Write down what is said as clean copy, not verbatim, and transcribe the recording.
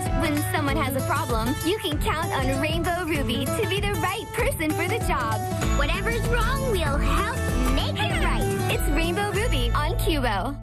when someone has a problem, you can count on Rainbow Ruby to be the right person for the job. Whatever's wrong, we'll help make it right. It's Rainbow Ruby on Qubo.